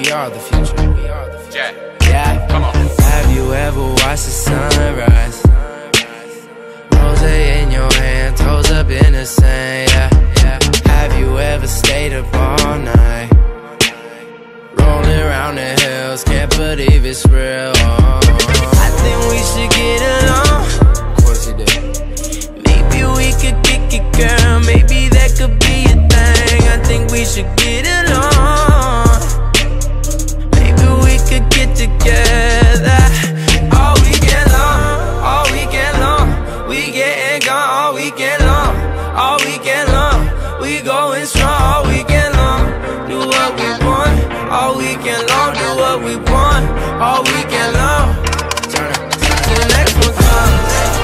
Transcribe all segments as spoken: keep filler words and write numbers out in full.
We are the future. We are the future. Yeah. Yeah. Come on. Have you ever watched the sunrise? Rose in your hand, toes up in the sand. Yeah, yeah. Have you ever stayed up all night? Rolling around the hills, can't believe it's real. Oh, I think we should get along. Of course you did. Maybe we could kick it, girl. Maybe that could be a thing. I think we should get along. Maybe we could get together all weekend long, all weekend long. We getting gone all weekend long, all weekend long. We going strong all weekend long. Do what we want all weekend long. Do what we want all weekend long. Turn it to the next one comes.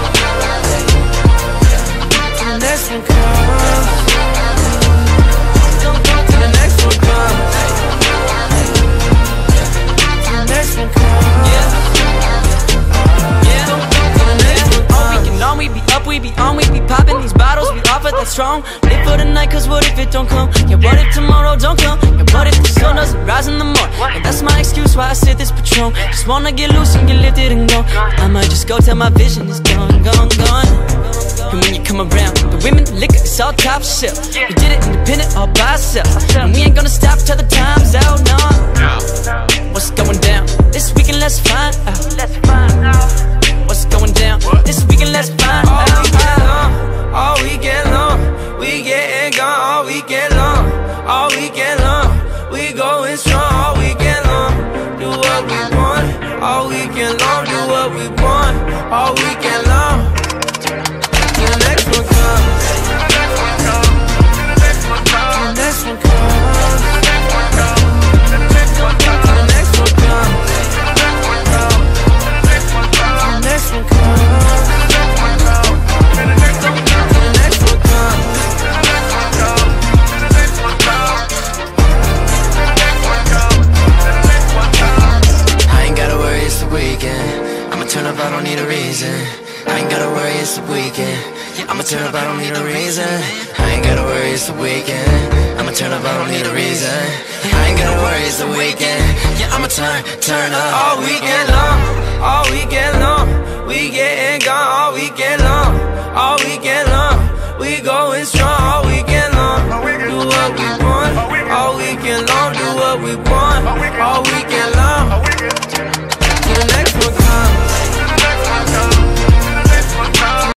To the next one comes. To the next one comes. To the next one comes. Yeah. We be up, we be on, we be popping these bottles, we offer that strong. Live for the night, cause what if it don't come? Yeah, what if tomorrow don't come? Yeah, what if the sun doesn't rise in the morning? And that's my excuse why I sit this Patron. Just wanna get loose and get lifted and go. I might just go till my vision is gone, gone, gone. And when you come around, the women, the liquor, it's all top shelf. We did it independent, all by ourselves. And we ain't gonna stop till the time's out, no. What's going down? This weekend, let's find out. Let's find out. What's going down? This weekend, let's find all out. Weekend long, all weekend long. We getting gone all weekend long, all weekend long. We going strong all weekend long. Do what we want all weekend long. Do what we want all weekend long. Till the next one comes. Till the next one comes. Till the next one comes. Till the next one comes. Till the next one comes. Till the next one comes. Next one comes. I ain't gotta worry, it's the weekend. I'ma turn up, I don't need a reason. I ain't gotta worry, it's the weekend. I'ma turn up, I don't need a reason. I ain't gotta worry, it's the weekend. I'ma turn up, I don't need a reason. I ain't gotta worry, it's the weekend. Yeah, I'ma turn, turn up all weekend long, all weekend long. We getting gone